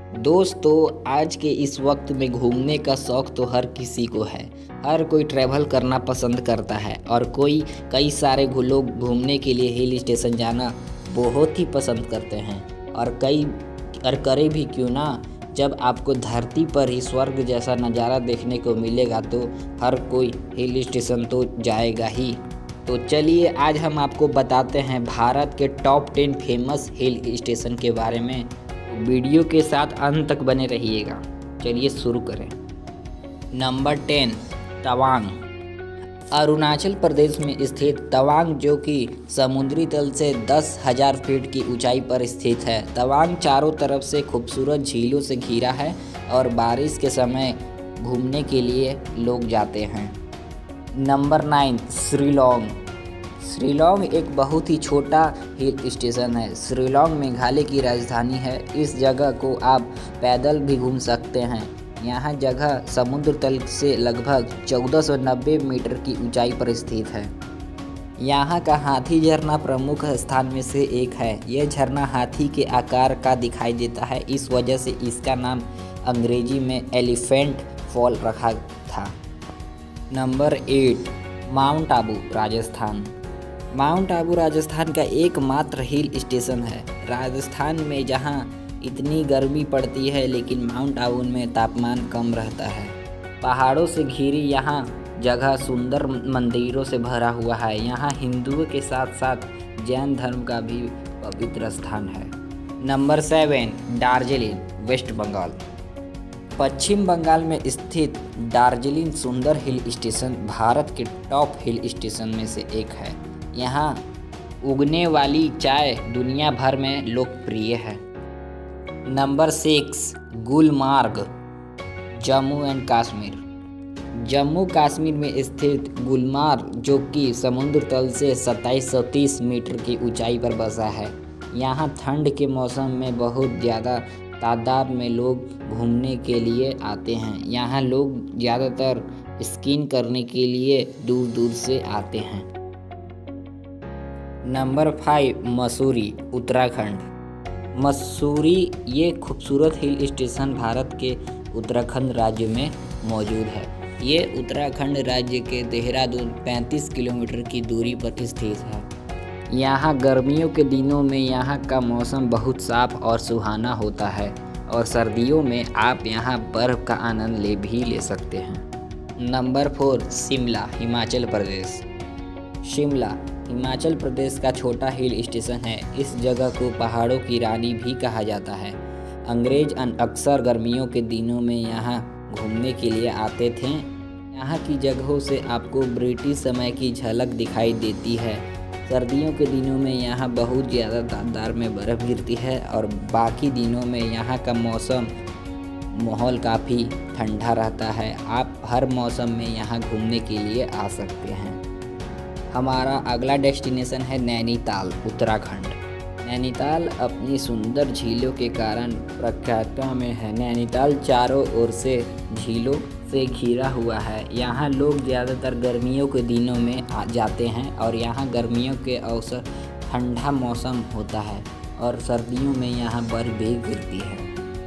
दोस्तों, आज के इस वक्त में घूमने का शौक़ तो हर किसी को है। हर कोई ट्रैवल करना पसंद करता है और कई सारे लोग घूमने के लिए हिल स्टेशन जाना बहुत ही पसंद करते हैं। और करे भी क्यों ना, जब आपको धरती पर ही स्वर्ग जैसा नज़ारा देखने को मिलेगा तो हर कोई हिल स्टेशन तो जाएगा ही। तो चलिए आज हम आपको बताते हैं भारत के टॉप 10 फेमस हिल स्टेशन के बारे में। वीडियो के साथ अंत तक बने रहिएगा। चलिए शुरू करें। नंबर 10, तवांग। अरुणाचल प्रदेश में स्थित तवांग, जो कि समुद्री तल से 10,000 फीट की ऊंचाई पर स्थित है। तवांग चारों तरफ से खूबसूरत झीलों से घिरा है और बारिश के समय घूमने के लिए लोग जाते हैं। नंबर 9, शिलांग। शिलांग एक बहुत ही छोटा हिल स्टेशन है। शिलांग मेघालय की राजधानी है। इस जगह को आप पैदल भी घूम सकते हैं। यहाँ जगह समुद्र तल से लगभग 1490 मीटर की ऊंचाई पर स्थित है। यहाँ का हाथी झरना प्रमुख स्थान में से एक है। यह झरना हाथी के आकार का दिखाई देता है, इस वजह से इसका नाम अंग्रेजी में एलिफेंट फॉल रखा था। Number 8, mount Abu, Rajasthan. Mount Abu Rajasthan का एकमात्र हिल स्टेशन है। राजस्थान में जहां इतनी गर्मी पड़ती है, लेकिन माउंट आबू में तापमान कम रहता है। पहाड़ों से घिरी यहां जगह सुंदर मंदिरों से भरा हुआ है। यहां हिंदुओं के साथ साथ जैन धर्म का भी पवित्र स्थान है। Number 7, Darjeeling, west Bengal. पश्चिम बंगाल में स्थित दार्जिलिंग सुंदर हिल स्टेशन भारत के टॉप हिल स्टेशन में से एक है। यहाँ उगने वाली चाय दुनिया भर में लोकप्रिय है। Number 6, Gulmarg, Jammu and Kashmir. जम्मू कश्मीर में स्थित गुलमार्ग, जो कि समुद्र तल से 2730 मीटर की ऊंचाई पर बसा है। यहाँ ठंड के मौसम में बहुत ज़्यादा तादाद में लोग घूमने के लिए आते हैं। यहाँ लोग ज़्यादातर स्कीइंग करने के लिए दूर दूर से आते हैं। नंबर 5, मसूरी, उत्तराखंड। मसूरी ये खूबसूरत हिल स्टेशन भारत के उत्तराखंड राज्य में मौजूद है। ये उत्तराखंड राज्य के देहरादून 35 किलोमीटर की दूरी पर स्थित है। यहाँ गर्मियों के दिनों में यहाँ का मौसम बहुत साफ और सुहाना होता है और सर्दियों में आप यहाँ बर्फ़ का आनंद ले सकते हैं। नंबर 4, शिमला, हिमाचल प्रदेश। शिमला हिमाचल प्रदेश का छोटा हिल स्टेशन है। इस जगह को पहाड़ों की रानी भी कहा जाता है। अंग्रेज अक्सर गर्मियों के दिनों में यहाँ घूमने के लिए आते थे। यहाँ की जगहों से आपको ब्रिटिश समय की झलक दिखाई देती है। सर्दियों के दिनों में यहाँ बहुत ज़्यादा तादाद में बर्फ़ गिरती है और बाकी दिनों में यहाँ का माहौल काफ़ी ठंडा रहता है। आप हर मौसम में यहाँ घूमने के लिए आ सकते हैं। हमारा अगला डेस्टिनेशन है नैनीताल, उत्तराखंड। नैनीताल अपनी सुंदर झीलों के कारण प्रख्यात में है। नैनीताल चारों ओर से झीलों से घिरा हुआ है। यहाँ लोग ज़्यादातर गर्मियों के दिनों में जाते हैं और यहाँ गर्मियों के अवसर ठंडा मौसम होता है और सर्दियों में यहाँ बर्फ़ भी गिरती है।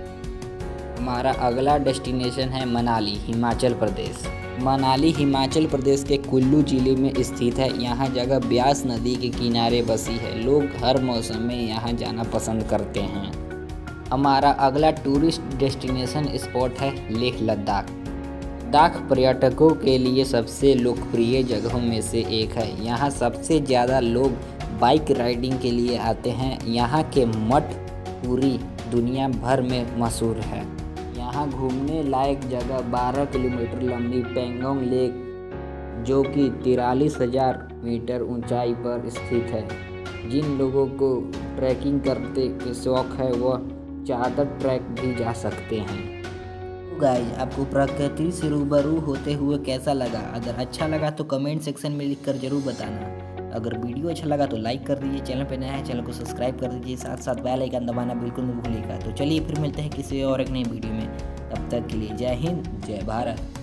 हमारा अगला डेस्टिनेशन है मनाली, हिमाचल प्रदेश। मनाली हिमाचल प्रदेश के कुल्लू ज़िले में स्थित है। यहाँ जगह ब्यास नदी के किनारे बसी है। लोग हर मौसम में यहाँ जाना पसंद करते हैं। हमारा अगला टूरिस्ट डेस्टिनेशन स्पॉट है लेह लद्दाख। लद्दाख पर्यटकों के लिए सबसे लोकप्रिय जगहों में से एक है। यहाँ सबसे ज़्यादा लोग बाइक राइडिंग के लिए आते हैं। यहाँ के मठ पूरी दुनिया भर में मशहूर है। यहाँ घूमने लायक जगह 12 किलोमीटर लंबी पेंगोंग लेक, जो कि 43,000 मीटर ऊंचाई पर स्थित है। जिन लोगों को ट्रैकिंग करने के शौक़ है वह चादर ट्रैक भी जा सकते हैं। तो गाइस, आपको प्रकृति से रूबरू होते हुए कैसा लगा? अगर अच्छा लगा तो कमेंट सेक्शन में लिखकर ज़रूर बताना। अगर वीडियो अच्छा लगा तो लाइक कर दीजिए। चैनल पे नया है, चैनल को सब्सक्राइब कर दीजिए। साथ साथ बेल आइकन दबाना बिल्कुल मत भूलिएगा। तो चलिए फिर मिलते हैं किसी और एक नई वीडियो में। तब तक के लिए जय हिंद, जय भारत।